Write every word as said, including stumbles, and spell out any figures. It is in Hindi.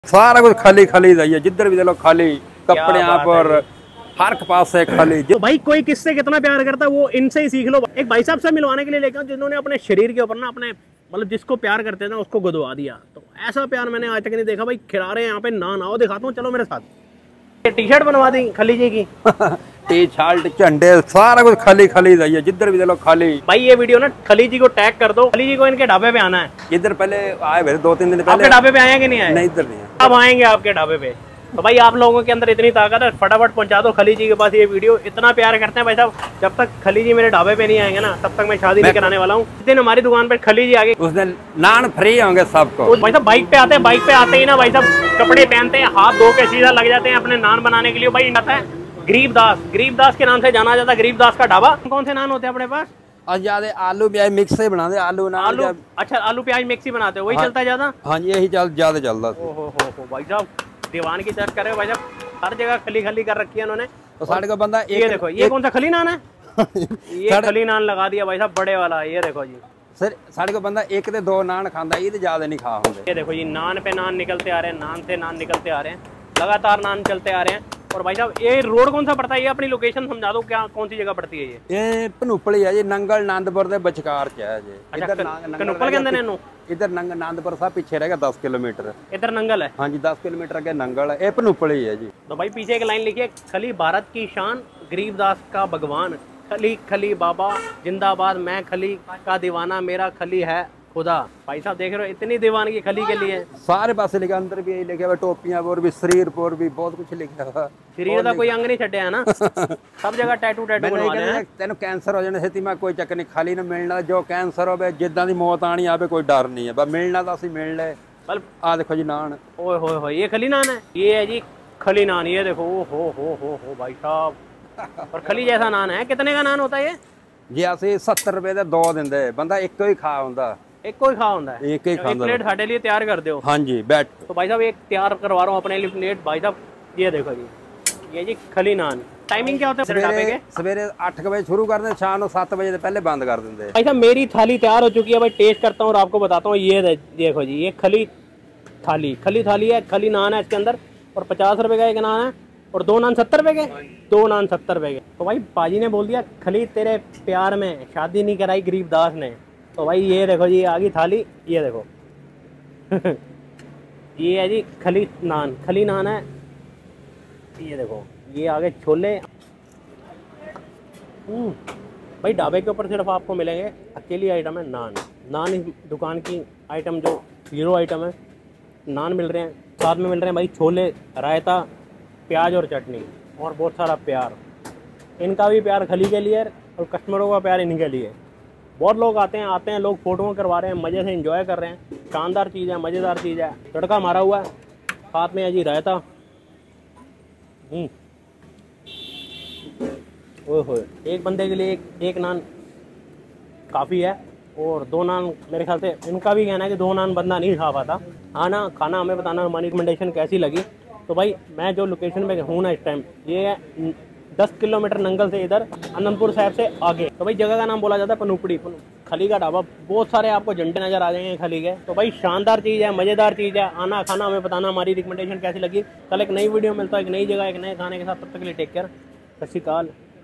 सारा कुछ खाली खाली है, जिधर भी देखो खाली कपड़े यहाँ पर हर पास से खाली। तो भाई कोई किससे कितना प्यार करता है वो इनसे ही सीख लो। एक भाई साहब से मिलवाने के लिए लेकर जिन्होंने अपने शरीर के ऊपर ना अपने मतलब जिसको प्यार करते थे ना उसको गुदवा दिया। तो ऐसा प्यार मैंने आज तक नहीं देखा। भाई खिला रहे हैं यहाँ पे नान, आओ दिखाता हूँ, चलो मेरे साथ। टी शर्ट बनवा दी खली जी की टी शर्ट झंडे सारा कुछ खाली खाली है, जिधर भी देखो खाली। भाई ये वीडियो ना खली जी को टैग कर दो, खली जी को इनके ढाबे पे आना है। इधर पहले आए हुए दो तीन दिन पहले। आपके ढाबे पे आए कि नहीं आए? नहीं, इधर नहीं है। अब आएंगे आपके ढाबे पे। तो भाई आप लोगों के अंदर इतनी ताकत है, फटाफट पहुंचा दो खली जी के पास ये वीडियो। इतना प्यार करते हैं भाई साहब, जब तक खली जी मेरे ढाबे पे नहीं आएंगे ना तब तक मैं शादी नहीं कराने वाला हूँ। जिस दिन हमारी दुकान पर खली जी आगे उस दिन नान फ्री होंगे सबको। भाई साहब बाइक पे आते हैं, बाइक पे आते ही ना भाई साहब कपड़े पहनते हैं, हाथ धो के सीधा लग जाते हैं अपने नान बनाने के लिए। भाई आता है गरीब दास, गरीब दास के नाम से जाना जाता है, गरीब दास का ढाबा। कौन से नान होते हैं अपने पास? और ज्यादा आलू प्याज मिक्स से बना दे, आलू नान। आलू अच्छा, आलू प्याज मिक्स ही बनाते हो, वही चलता है ज्यादा। हाँ जी, यही चल ज्यादा चलता। ओहो हो हो भाई साहब दीवान की चर्च करे भाई साहब, हर जगह खली खली कर रखी है उन्होंने। तो साढ़े का बंदा ये देखो, ये कौन सा खली नान है? ये खली नान लगा दिया भाई साहब बड़े वाला। ये देखो जी सर, साढ़े का बंदा एक ते दो नान खाता है, ये ज्यादा नहीं खा होंगे। ये देखो जी नान पे नान निकलते आ रहे हैं, नान से नान निकलते आ रहे हैं, लगातार नान चलते आ रहे हैं। और भाई साहब ये रोड कौन सा पड़ता है? ये अपनी लोकेशन समझा दो, क्या कौन सी जगह पड़ती है ये? ये पनूपली है जी, नंगल आनंदपुर के बचकार च है जी। इधर कनूपल के अंदर है, इधर नंग आनंदपुर साहब पीछे रहेगा दस किलोमीटर। इधर नंगल है। हाँ जी, दस किलोमीटर के नंगल है, ये पनूपली है जी। तो भाई पीछे एक लाइन लिखी है, खली भारत की शान, गरीबदास का भगवान, खली खली बाबा जिंदाबाद, मैं खली का दीवाना, मेरा खली है खुदा। भाई साहब देख रहे हो इतनी दीवानगी खली के लिए। सारे पासे लिखा, अंदर भी यही लिखा हुआ, टोपियां और भी, शरीर पर भी बहुत कुछ लिखा हुआ। शरीर का कोई अंग नहीं छड्या है ना, सब जगह टैटू टैटू बनवा रहे हैं। तेन कैंसर हो जाने से मैं कोई चक्कर नहीं, खाली ना मिलना, जो कैंसर हो जिदा दी मौत आनी आवे कोई डर नहीं है, बस मिलना तो असि मिल ले। आ देखो जी नान, ओए होए होए ये खली नान है, ये है जी खली नान। ये देखो ओ हो हो हो हो भाई साहब, और खली जैसा नान है। कितने का नान होता है ये? जी असि सत्तर रुपए दे दो दिंदे, बंदा एक ही खा हुंदा, एक को ही खा होता है, एक ही खांदा। प्लेट साडे लिए तैयार कर दो। हाँ जी बैठ। तो भाई साहब एक तैयार करवा रहा हूँ अपने लिए प्लेट। भाई साहब ये देखो जी, ये जी खली नान। टाइमिंग क्या होता है? सवेरे सवेरे आठ बजे शुरू कर दे, शाम को सात बजे पहले बंद कर देंगे। भाई साहब मेरी थाली तैयार हो चुकी है, भाई टेस्ट करता हूँ और आपको बताता हूँ। ये देखो जी, ये खली थाली, खली थाली है, खली नान है इसके अंदर, और पचास रुपए का एक नान है, और दो नान सत्तर रुपए के, दो नान सत्तर रुपए के। तो भाई पाजी ने बोल दिया खली तेरे प्यार में शादी नहीं कराई गरीबदास ने। तो भाई ये देखो जी आगे थाली, ये देखो ये है जी खली नान, खली नान है। ये देखो ये आगे छोले। भाई ढाबे के ऊपर सिर्फ आपको मिलेंगे अकेली आइटम है नान। नान इस दुकान की आइटम जो हीरो आइटम है, नान मिल रहे हैं, साथ में मिल रहे हैं भाई छोले, रायता, प्याज और चटनी, और बहुत सारा प्यार। इनका भी प्यार खली के लिए और कस्टमरों का प्यार इनके लिए। बहुत लोग आते हैं आते हैं लोग फोटो करवा रहे हैं, मज़े से एंजॉय कर रहे हैं। शानदार चीज़ है, मज़ेदार चीज़ है। तड़का मारा हुआ है, साथ में है जी रायता। ओए होए, एक बंदे के लिए एक एक नान काफ़ी है, और दो नान मेरे ख्याल से इनका भी कहना है कि दो नान बंदा नहीं खा पाता। हाँ ना, खाना हमें बताना हमारी रिकमेंडेशन कैसी लगी। तो भाई मैं जो लोकेशन पे हूँ ना इस टाइम, ये है दस किलोमीटर नंगल से इधर आनंदपुर साहब से आगे। तो भाई जगह का नाम बोला जाता है पनूपड़ी, खली का ढाबा। बहुत सारे आपको झंडे नजर आ जाएंगे खली के। तो भाई शानदार चीज़ है, मज़ेदार चीज़ है। आना खाना हमें बताना हमारी रिकमेंडेशन कैसी लगी। कल एक नई वीडियो मिलता है एक नई जगह एक नए खाने के साथ। तब तक के लिए टेक केयर, सत श्री अकाल।